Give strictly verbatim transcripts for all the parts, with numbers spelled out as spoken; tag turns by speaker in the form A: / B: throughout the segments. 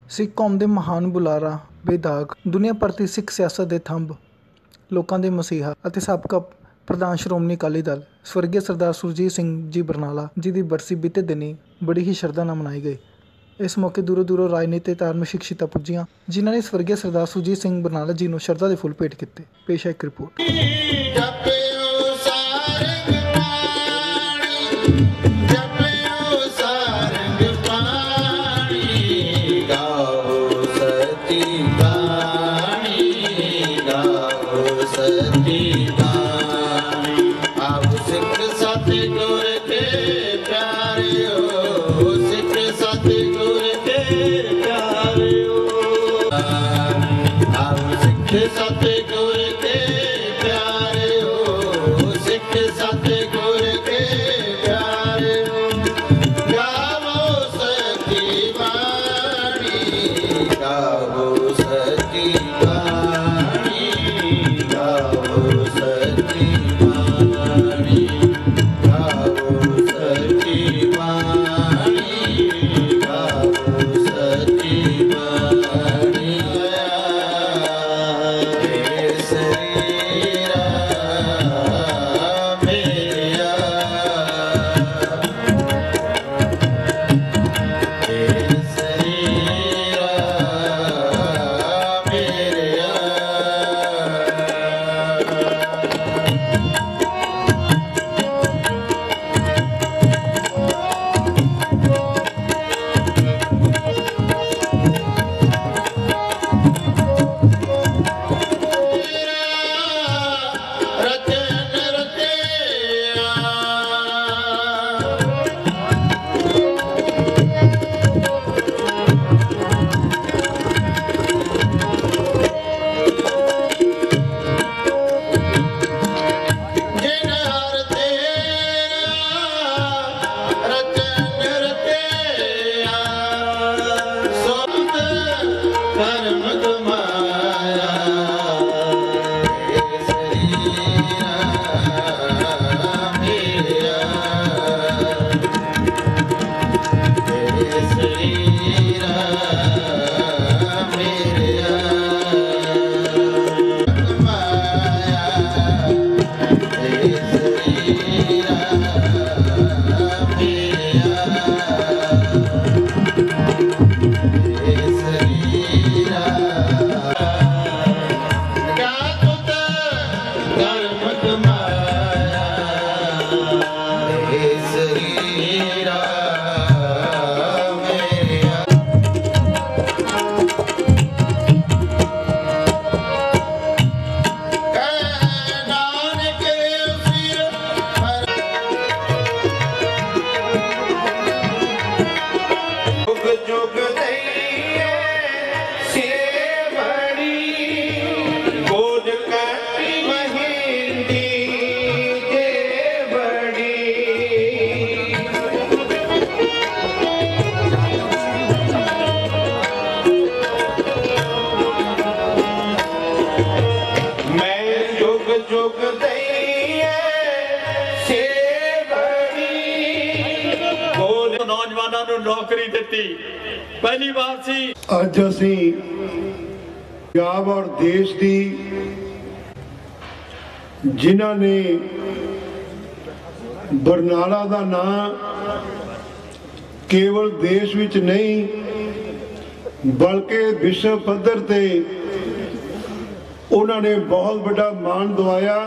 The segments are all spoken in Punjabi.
A: ਸਿੱਖ ਕੌਮ ਦੇ ਮਹਾਨ ਬੁਲਾਰਾ ਬੇਦਾਗ ਦੁਨੀਆ ਭਰ ਸਿੱਖ ਸਿਆਸਤ ਦੇ ਥੰਬ ਲੋਕਾਂ ਦੇ ਮਸੀਹਾ ਅਤੇ ਸਾਬਕਾ ਪ੍ਰਧਾਨ ਸ਼੍ਰੋਮਣੀ ਅਕਾਲੀ ਦਲ ਸਵਰਗੀ ਸਰਦਾਰ ਸੁਰਜੀਤ ਸਿੰਘ ਜੀ ਬਰਨਾਲਾ ਜੀ ਦੀ ਬਰਸੀ ਬੀਤੇ ਦਿਨੀ ਬੜੀ ਹੀ ਸ਼ਰਧਾ ਨਾਲ ਮਨਾਈ ਗਈ। ਇਸ ਮੌਕੇ ਦੂਰੋਂ ਦੂਰੋਂ ਰਾਜਨੀਤੀ ਧਾਰਮਿਕ ਸ਼ਖਸੀਅਤਾਂ ਪੁੱਜੀਆਂ ਜਿਨ੍ਹਾਂ ਨੇ ਸਵਰਗੀ ਸਰਦਾਰ ਸੁਰਜੀਤ ਸਿੰਘ ਬਰਨਾਲਾ ਜੀ ਨੂੰ ਸ਼ਰਧਾ ਦੇ ਫੁੱਲ ਭੇਟ ਕੀਤੇ। ਪੇਸ਼ ਹੈ ਇੱਕ ਰਿਪੋਰਟ।
B: नौजवानों को नौकरी दी पहली बार सी।
C: अज असी पंजाब और देश की जिन्हां ने बरनाला का नाम केवल देश विच नहीं बल्कि विश्व पद्धर ते उन्होंने बहुत बड़ा मान दवाया।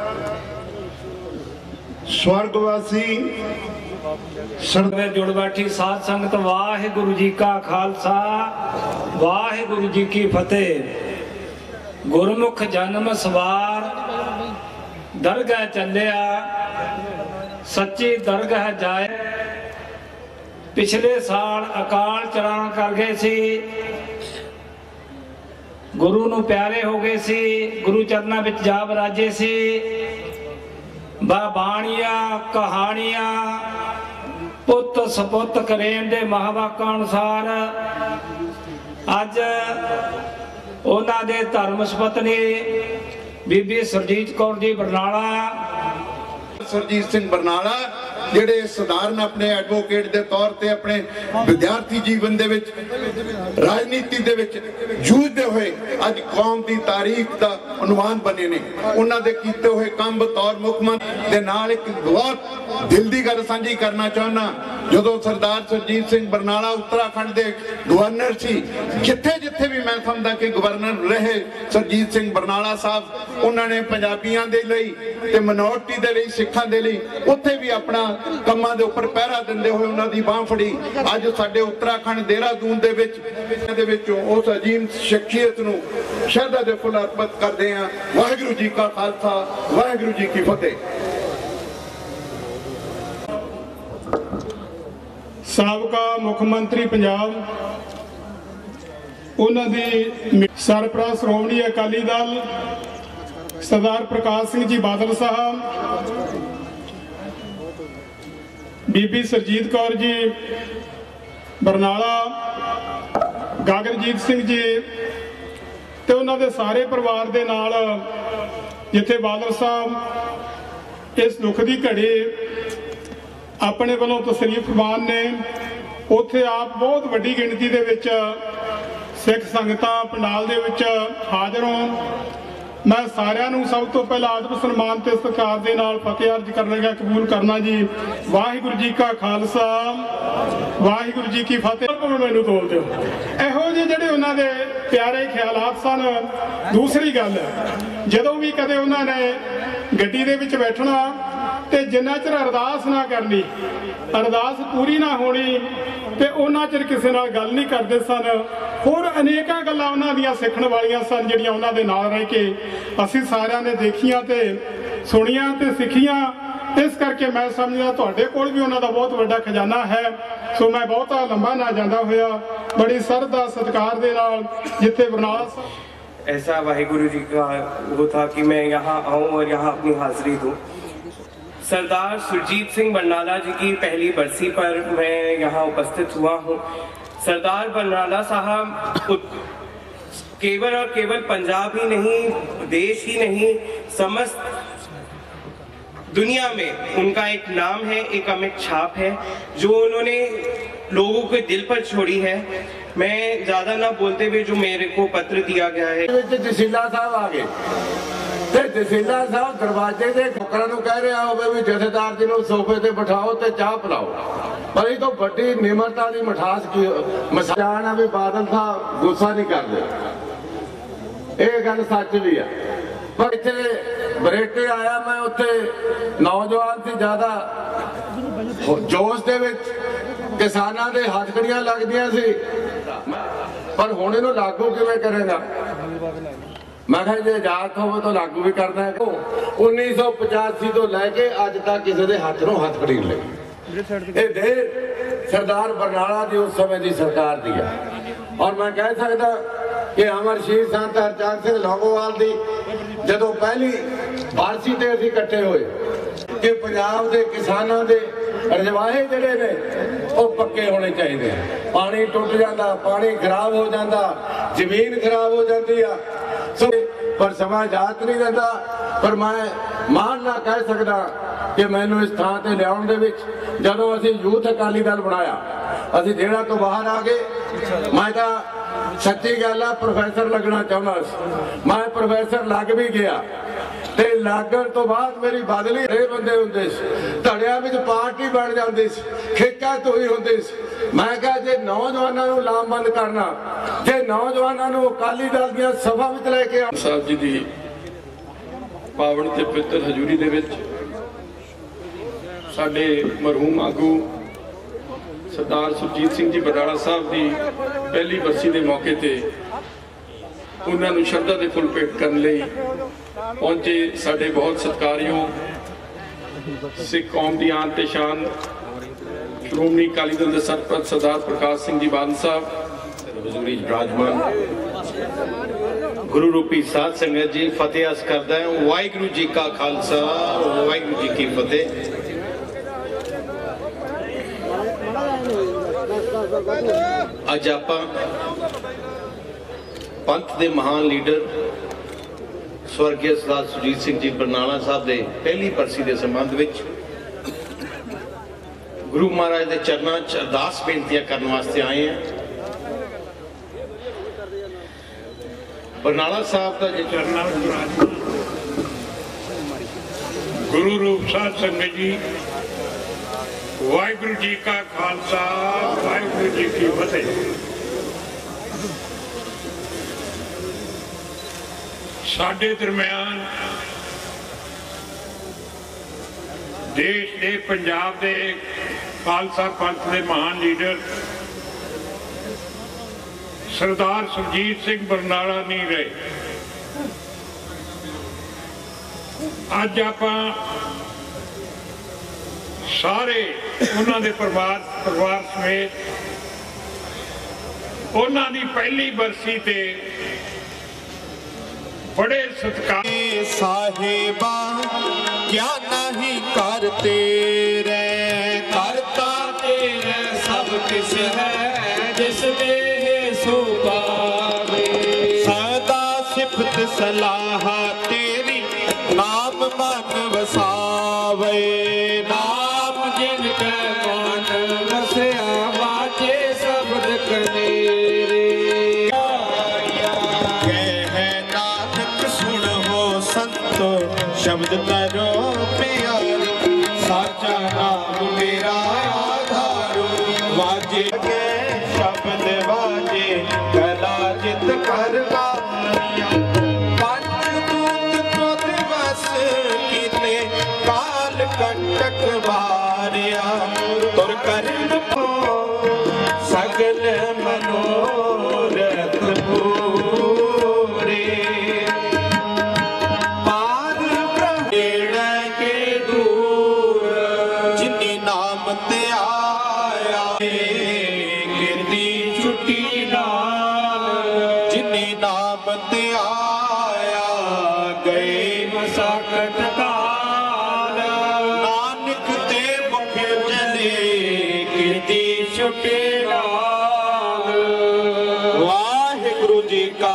C: स्वर्गवासी
D: जुड़ बैठी साध संगत वाहिगुरु जी का खालसा वाहिगुरु जी की फतेह। गुरमुख जन्म सवार दरगाह चलिया सच्ची दरगाह जाए। पिछले साल अकाल चलान कर गए सी, गुरु नूं प्यारे हो गए सी, गुरु चरना विच जा बराजे सी। बाणियां कहानियां पुत सपुत करेन दे महावाकां अनुसार अज उन्हां दे धर्म सपत्नी बीबी सुरजीत कौर जी बरनाला
E: सुरजीत सिंह बरनाला
C: ਜਿਹੜੇ ਸਧਾਰਨ ਆਪਣੇ ਐਡਵੋਕੇਟ ਦੇ ਤੌਰ ਤੇ ਆਪਣੇ ਵਿਦਿਆਰਥੀ ਜੀਵਨ ਦੇ ਵਿੱਚ ਰਾਜਨੀਤੀ ਦੇ ਵਿੱਚ ਜੂਝਦੇ ਹੋਏ ਅੱਜ ਕੌਮ ਦੀ ਤਾਰੀਖ ਦਾ ਉਨਵਾਨ ਬਣੇ ਨੇ। ਉਹਨਾਂ ਦੇ ਕੀਤੇ ਹੋਏ ਕੰਮ ਬਤੌਰ ਮੁੱਖ ਮੰਤਰੀ ਦੇ ਨਾਲ ਇੱਕ ਬਹੁਤ ਦਿਲ ਦੀ ਗੱਲ ਸਾਂਝੀ ਕਰਨਾ ਚਾਹੁੰਦਾ। ਜਦੋਂ ਸਰਦਾਰ ਸੁਰਜੀਤ ਸਿੰਘ ਬਰਨਾਲਾ ਉੱਤਰਾਖੰਡ ਦੇ ਗਵਰਨਰ ਸੀ, ਜਿੱਥੇ ਜਿੱਥੇ ਵੀ ਮੈਂ ਸਮਝਦਾ ਕਿ ਗਵਰਨਰ ਰਹੇ ਸੁਰਜੀਤ ਸਿੰਘ ਬਰਨਾਲਾ ਸਾਹਿਬ, ਉਹਨਾਂ ਨੇ ਪੰਜਾਬੀਆਂ ਦੇ ਲਈ ਤੇ ਮਿਨੋਰਟੀ ਦੇ ਲਈ, ਸਿੱਖਾਂ ਦੇ ਲਈ ਉੱਥੇ ਵੀ ਆਪਣਾ ਕੰਮਾਂ ਦੇ ਉੱਪਰ ਪਹਿਰਾ ਦਿੰਦੇ ਹੋਏ ਉਹਨਾਂ ਦੀ ਬਾਂਹ ਫੜੀ। ਅੱਜ ਸਾਡੇ ਉੱਤਰਾਖੰਡ ਦੇਹਰਾਦੂਨ ਦੇ ਵਿੱਚ ਦੇ ਵਿੱਚ ਉਸ ਅਜੀਮ ਸ਼ਖਸੀਅਤ ਨੂੰ ਸ਼ਰਧਾ ਦੇ ਫੁੱਲ ਅਰਪਿਤ ਕਰਦੇ ਹਾਂ। ਵਾਹਿਗੁਰੂ ਜੀ ਕਾ ਖਾਲਸਾ, ਵਾਹਿਗੁਰੂ ਜੀ ਕੀ ਫਤਿਹ।
E: ਸਾਬਕਾ ਮੁੱਖ ਮੰਤਰੀ ਪੰਜਾਬ, ਉਹਨਾਂ ਦੀ ਸਰਪ੍ਰਸਤ ਸ਼੍ਰੋਮਣੀ ਅਕਾਲੀ ਦਲ ਸਰਦਾਰ ਪ੍ਰਕਾਸ਼ ਸਿੰਘ ਜੀ ਬਾਦਲ ਸਾਹਿਬ, ਬੀਬੀ ਸਰਜੀਤ ਕੌਰ ਜੀ ਬਰਨਾਲਾ, ਗਗਨਜੀਤ ਸਿੰਘ ਜੀ ਤੇ ਉਹਨਾਂ ਦੇ ਸਾਰੇ ਪਰਿਵਾਰ ਦੇ ਨਾਲ ਜਿੱਥੇ ਬਾਦਲ ਸਾਹਿਬ ਇਸ ਦੁੱਖ ਦੀ ਘੜੀ ਆਪਣੇ ਵੱਲੋਂ ਤਸ਼ਰੀਫ ਫਰਮਾਨ ਨੇ, ਉੱਥੇ ਆਪ ਬਹੁਤ ਵੱਡੀ ਗਿਣਤੀ ਦੇ ਵਿੱਚ ਸਿੱਖ ਸੰਗਤਾਂ ਪੰਡਾਲ ਦੇ ਵਿੱਚ ਹਾਜ਼ਰ ਹੋਣ। ਮੈਂ ਸਾਰਿਆਂ ਨੂੰ ਸਭ ਤੋਂ ਪਹਿਲਾਂ ਆਦਬ ਸਨਮਾਨ ਤੇ ਸਤਿਕਾਰ ਦੇ ਨਾਲ ਫਤਿਹ ਅਰਜ਼ ਕਰਨ ਲੱਗਾ ਕਬੂਲ ਕਰਨਾ ਜੀ। ਵਾਹਿਗੁਰੂ ਜੀ ਕਾ ਖਾਲਸਾ, ਵਾਹਿਗੁਰੂ ਜੀ ਕੀ ਫਤਿਹ। ਮੈਨੂੰ ਤੋਲ ਦਿਓ। ਇਹੋ ਜਿਹੇ ਜਿਹੜੇ ਉਹਨਾਂ ਦੇ ਪਿਆਰੇ ਖਿਆਲਾਤ ਸਨ। ਦੂਸਰੀ ਗੱਲ, ਜਦੋਂ ਵੀ ਕਦੇ ਉਹਨਾਂ ਨੇ ਗੱਡੀ ਦੇ ਵਿੱਚ ਬੈਠਣਾ ਤੇ ਜਿੰਨਾ ਚਿਰ ਅਰਦਾਸ ਨਾ ਕਰਨੀ, ਅਰਦਾਸ ਪੂਰੀ ਨਾ ਹੋਣੀ, ਤੇ ਉਹਨਾਂ ਚਿਰ ਕਿਸੇ ਨਾਲ ਗੱਲ ਨਹੀਂ ਕਰਦੇ ਸਨ। ਹੋਰ ਅਨੇਕਾਂ ਗੱਲਾਂ ਉਹਨਾਂ ਦੀਆਂ ਸਿੱਖਣ ਵਾਲੀਆਂ ਸਨ, ਜਿਹੜੀਆਂ ਉਹਨਾਂ ਦੇ ਨਾਲ ਰਹਿ ਕੇ ਅਸੀਂ ਸਾਰਿਆਂ ਨੇ ਦੇਖੀਆਂ ਤੇ ਸੁਣੀਆਂ ਤੇ ਸਿੱਖੀਆਂ। ਇਸ ਕਰਕੇ ਮੈਂ ਸਮਝਦਾ ਤੁਹਾਡੇ ਕੋਲ ਵੀ ਉਹਨਾਂ ਦਾ ਬਹੁਤ ਵੱਡਾ ਖਜ਼ਾਨਾ ਹੈ। ਸੋ ਮੈਂ ਬਹੁਤਾ ਲੰਬਾ ਨਾ ਜਾਂਦਾ ਹੋਇਆ ਬੜੀ ਸਰਦਾ ਸਤਿਕਾਰ ਦੇ ਨਾਲ ਜਿੱਥੇ ਬਰਨਾਲਾ
F: ऐसा वाहिगुरु जी का वो था कि मैं यहाँ आऊँ और यहाँ अपनी हाजिरी दूँ। सरदार सुरजीत सिंह बरनाला जी की पहली बरसी पर मैं यहाँ उपस्थित हुआ हूँ। सरदार बरनाला साहब केवल और केवल पंजाब ही नहीं, देश ही नहीं, समस्त दुनिया में उनका एक नाम है, एक अमिट छाप है जो उन्होंने लोगों के दिल पर छोड़ी है। मैं ज्यादा ना बोलते हुए जो मेरे को पत्र दिया गया है।
G: तहसीलदार साहब आ गए ਤੇ ਤਹਿਸੀਲਦਾਰ ਸਾਹਿਬ ਦਰਵਾਜ਼ੇ ਦੇ ਨੌਕਰਾਂ ਨੂੰ ਕਹਿ ਰਿਹਾ ਹੋਵੇ ਵੀ ਜਥੇਦਾਰ ਜੀ ਨੂੰ ਸੋਫੇ ਤੇ ਬਿਠਾਓ ਤੇ ਚਾਹ ਪਿਲਾਓ। ਪਰ ਇਹ ਤੋਂ ਵੱਡੀ ਨਿਮਰਤਾ ਦੀ ਮਿਠਾਸ ਕੀ ਮਸਾਨ ਆ ਵੀ ਬਾਦਲ ਸਾਹਿਬ ਗੁੱਸਾ ਨਹੀਂ ਕਰਦੇ। ਇਹ ਗੱਲ ਸੱਚ ਵੀ ਆ। ਪਰ ਇੱਥੇ ਬਰੇਟੇ ਆਇਆ ਮੈਂ, ਉੱਥੇ ਨੌਜਵਾਨ ਸੀ ਜ਼ਿਆਦਾ ਜੋਸ਼ ਦੇ ਵਿੱਚ, ਕਿਸਾਨਾਂ ਦੇ ਹੱਥਕੜੀਆਂ ਲੱਗਦੀਆਂ ਸੀ। ਪਰ ਹੁਣ ਇਹਨੂੰ ਲਾਗੂ ਕਿਵੇਂ ਕਰੇਗਾ? ਮੈਂ ਕਿਹਾ ਜੇ ਆਜ਼ਾਦ ਹੋਵੇ ਤਾਂ ਲਾਗੂ ਵੀ ਕਰਨਾ ਹੈ। ਉੱਨੀ ਸੌ ਪਚਾਸੀ ਤੋਂ ਲੈ ਕੇ ਅੱਜ ਤੱਕ ਕਿਸੇ ਦੇ ਹੱਥ ਨੂੰ ਹੱਥਕੜੀ ਨਹੀਂ ਲੱਗੀ। ਇਹ ਦੇਰ ਸਰਦਾਰ ਬਰਨਾਲਾ ਦੀ ਉਸ ਸਮੇਂ ਦੀ ਸਰਕਾਰ ਦੀ ਹੈ। ਔਰ ਮੈਂ ਕਹਿ ਸਕਦਾ ਕਿ ਅਮਰ ਸ਼ਹੀਦ ਸੰਤ ਹਰਚੰਦ ਸਿੰਘ ਲੌਂਗੋਵਾਲ ਦੀ ਜਦੋਂ ਪਹਿਲੀ ਵਾਰਸੀ ਤੇ ਅਸੀਂ ਇਕੱਠੇ ਹੋਏ ਕਿ ਪੰਜਾਬ ਦੇ ਕਿਸਾਨਾਂ ਦੇ ਰਜਵਾਹੇ ਜਿਹੜੇ ਨੇ ਉਹ ਪੱਕੇ ਹੋਣੇ ਚਾਹੀਦੇ ਆ। ਪਾਣੀ ਟੁੱਟ ਜਾਂਦਾ, ਪਾਣੀ ਖਰਾਬ ਹੋ ਜਾਂਦਾ, ਜ਼ਮੀਨ ਖਰਾਬ ਹੋ ਜਾਂਦੀ ਆ। ਸੋ ਪਰ ਸਮਾਂ ਜਾਤ ਨਹੀਂ ਦਿੰਦਾ। ਪਰ ਮੈਂ ਮਾਣ ਨਾਲ ਕਹਿ ਸਕਦਾ ਕਿ ਮੈਨੂੰ ਇਸ ਥਾਂ ਤੇ ਲਿਆਉਣ ਦੇ ਵਿੱਚ, ਜਦੋਂ ਅਸੀਂ ਯੂਥ ਅਕਾਲੀ ਦਲ ਬਣਾਇਆ, ਅਸੀਂ ਜਿਹੜਾ ਤੋਂ ਬਾਹਰ ਆ ਗਏ, ਮੈਂ ਤਾਂ ਸੱਚੀ ਗੱਲ ਆ ਪ੍ਰੋਫੈਸਰ ਲੱਗਣਾ ਚਾਹੁੰਦਾ ਸੀ। ਮੈਂ ਪ੍ਰੋਫੈਸਰ ਲੱਗ ਵੀ ਗਿਆ ਤੇ ਲੱਗਣ ਤੋਂ ਬਾਅਦ ਮੇਰੀ ਬਦਲੀ ਇਹ ਬੰਦੇ ਹੁੰਦੇ ਸੀ, ਧੜਿਆਂ ਵਿੱਚ ਪਾਰਟੀ ਬਣ ਜਾਂਦੀ ਸੀ, ਖੇਕਾ ਤੋਈ ਹੁੰਦੀ ਸੀ। ਮੈਂ ਕਿਹਾ ਜੇ ਨੌਜਵਾਨਾਂ ਨੂੰ ਲਾਮਬੰਦ ਕਰਨਾ, ਜੇ ਨੌਜਵਾਨਾਂ ਨੂੰ ਅਕਾਲੀ ਦਲ ਦੀਆਂ ਸਭਾ ਵਿੱਚ ਲੈ ਕੇ ਆਉਣਾ।
H: ਸਾਹਿਬ ਜੀ ਦੀ ਪਾਵਨ ਤੇ ਪਵਿੱਤਰ ਹਜ਼ੂਰੀ ਦੇ ਵਿੱਚ ਸਾਡੇ ਮਰਹੂਮ ਆਗੂ ਸਰਦਾਰ ਸੁਰਜੀਤ ਸਿੰਘ ਜੀ ਬਰਨਾਲਾ ਸਾਹਿਬ ਦੀ ਪਹਿਲੀ ਬਰਸੀ ਦੇ ਮੌਕੇ ਤੇ ਉਹਨਾਂ ਨੂੰ ਸ਼ਰਧਾ ਦੇ ਫੁੱਲ ਭੇਟ ਕਰਨ ਲਈ ਪਹੁੰਚੇ ਸਾਡੇ ਬਹੁਤ ਸਤਿਕਾਰਯੋਗ ਸਿੱਖ ਕੌਮ ਦੀ ਆਨ ਤੇ ਸ਼ਾਨ ਸ਼੍ਰੋਮਣੀ ਅਕਾਲੀ ਦਲ ਦੇ ਸਰਪ੍ਰਸਤ ਸਰਦਾਰ ਪ੍ਰਕਾਸ਼ ਸਿੰਘ ਜੀ ਬਾਦਲ ਸਾਹਿਬ, ਹਜ਼ੂਰੀ ਵਿਰਾਜਮਾਨ
B: ਗੁਰੂ ਰੂਪੀ ਸਾਧ ਸੰਗਤ ਜੀ, ਫਤਿਹ ਅਰਜ਼ ਕਰਦਾ ਹਾਂ। ਵਾਹਿਗੁਰੂ ਜੀ ਕਾ ਖਾਲਸਾ, ਵਾਹਿਗੁਰੂ ਜੀ ਕੀ ਫਤਿਹ। ਅੱਜ ਆਪਾਂ ਪੰਥ ਦੇ ਮਹਾਨ ਲੀਡਰ ਸਵਰਗੀ ਸਰਦਾਰ ਸੁਰਜੀਤ ਸਿੰਘ ਜੀ ਬਰਨਾਲਾ ਸਾਹਿਬ ਦੇ ਪਹਿਲੀ ਬਰਸੀ ਦੇ ਸੰਬੰਧ ਵਿੱਚ ਗੁਰੂ ਮਹਾਰਾਜ ਦੇ ਚਰਨਾਂ 'ਚ ਅਰਦਾਸ ਬੇਨਤੀਆਂ ਕਰਨ ਵਾਸਤੇ ਆਏ ਹਾਂ। ਬਰਨਾਲਾ ਸਾਹਿਬ ਦਾ ਜੇ ਚਰਨਾਂ ਵਿੱਚ
I: ਗੁਰੂ ਰੂਪ ਸਾਧ ਸੰਗਤ ਜੀ, ਵਾਹਿਗੁਰੂ ਜੀ ਕਾ ਖਾਲਸਾ, ਵਾਹਿਗੁਰੂ ਜੀ ਕੀ ਫਤਿਹ। ਸਾਡੇ ਦਰਮਿਆਨ ਦੇਸ਼ ਦੇ ਪੰਜਾਬ ਦੇ ਖਾਲਸਾ ਪੰਥ ਦੇ ਮਹਾਨ ਲੀਡਰ ਸਰਦਾਰ ਸੁਰਜੀਤ ਸਿੰਘ ਬਰਨਾਲਾ ਨਹੀਂ ਰਹੇ। ਅੱਜ ਆਪਾਂ ਸਾਰੇ ਉਹਨਾਂ ਦੇ ਪਰਿਵਾਰ ਪਰਿਵਾਰ ਸਮੇਤ ਉਹਨਾਂ ਦੀ ਪਹਿਲੀ ਬਰਸੀ ਤੇ बड़े सत्कार
J: साहेबा क्या नहीं करते रे, करता तेरे सब किस है जिसमें सो पावे। सदा सिफत सलाह तेरी नाम मन वसावे, नाम जिनके मन वसया वाजे शब्द कनेरे। शब्द करो प्यारी, साचा नाम मेरा आधार, वाजे के शब्द वाजे कला जित कर पंचदूत क्रोध बस कीते काल कंटक मारिया, तुर करण सगल मनोरथ पूरे। वाहिगुरु जी का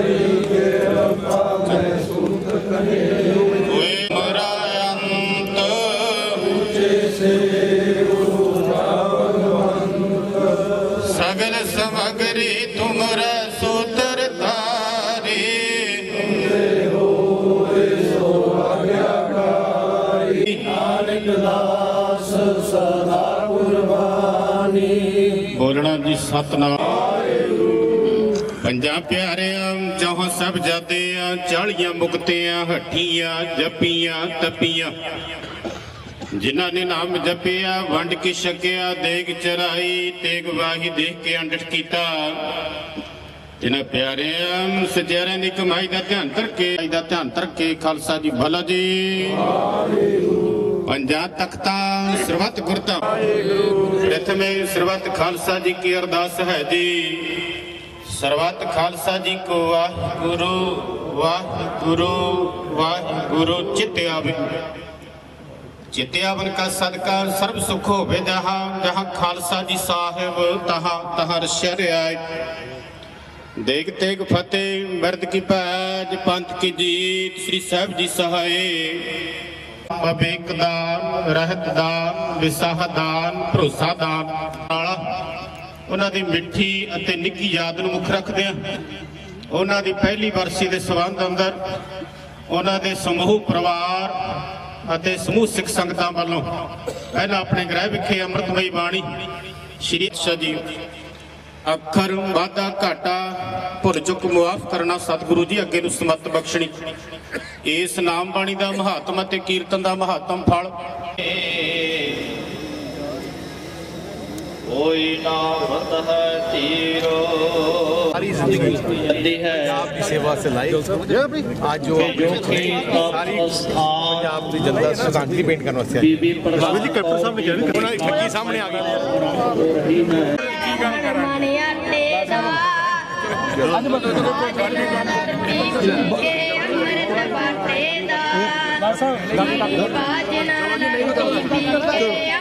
J: सगल समगरी तुमरा सूत्र धारी, बोलना जी सतनाम। पंजा प्यारियां चौह सब जादियां, चालियां मुक्तियां हठियां जपियां तपियां, जिन्हां ने नाम जपिया वंड की छकिया, देग चराई तेग वाही देख के अंडट कीता। जिन्हां प्यारियां सचेरे दी कमाई दा ध्यान धरके दा ध्यान धरके खालसा जी भला जी। पंजा तख्ता सरबत गुरता प्रथमे सरबत खालसा जी की अरदास है जी। सरबत खालसा जी को वाहिगुरु वाहिगुरु वाहिगुरु चित्ते आवे, चित्ते आवन का सदका सर्व सुख होवे जहाँ, जहाँ खालसा जी साहिब तहाँ तहाँ रश्या आए। देग तेग फतेह मर्द की पैज पंथ की जीत, श्री साहिब जी सहाय। अवेक दान रहत दान विसाह दान भरोसा दान वाला ਉਹਨਾਂ ਦੀ ਮਿੱਠੀ ਅਤੇ ਨਿੱਕੀ ਯਾਦ ਨੂੰ ਮੁੱਖ ਰੱਖਦੇ ਆ। ਉਹਨਾਂ ਦੀ ਪਹਿਲੀ ਬਰਸੀ ਦੇ ਸਬੰਧ ਅੰਦਰ ਉਹਨਾਂ ਦੇ ਸਮੂਹ ਪਰਿਵਾਰ ਅਤੇ ਸਮੂਹ ਸਿੱਖ ਸੰਗਤਾਂ ਵੱਲੋਂ ਪਹਿਲਾਂ ਆਪਣੇ ਗ੍ਰਹਿ ਵਿਖੇ ਅੰਮ੍ਰਿਤਮਈ ਬਾਣੀ ਸ਼੍ਰੀ ਸ਼ਾਹ ਜੀ ਅੱਖਰ ਵਾਧਾ ਘਾਟਾ ਭੁੱਲ ਚੁੱਕ ਮੁਆਫ ਕਰਨਾ ਸਤਿਗੁਰੂ ਜੀ ਅੱਗੇ ਨੂੰ ਸਮਤ ਬਖਸ਼ਣੀ। ਇਸ ਨਾਮ ਬਾਣੀ ਦਾ ਮਹਾਤਮ ਅਤੇ ਕੀਰਤਨ ਦਾ ਮਹਾਤਮ ਫਲ कोई ना मत है तीरो
K: सारी जिंदगी आपकी सेवा से लाई। आज जो सारी पंजाब की जनता श्रद्धांजलि भेंट करने वास्ते आई। कैप्टन साहब ने कहना ठगी सामने आ गई।
L: बाजना